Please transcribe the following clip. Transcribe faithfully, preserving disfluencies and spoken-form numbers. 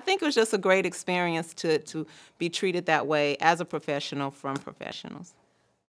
think it was just a great experience to, to be treated that way as a professional from professionals.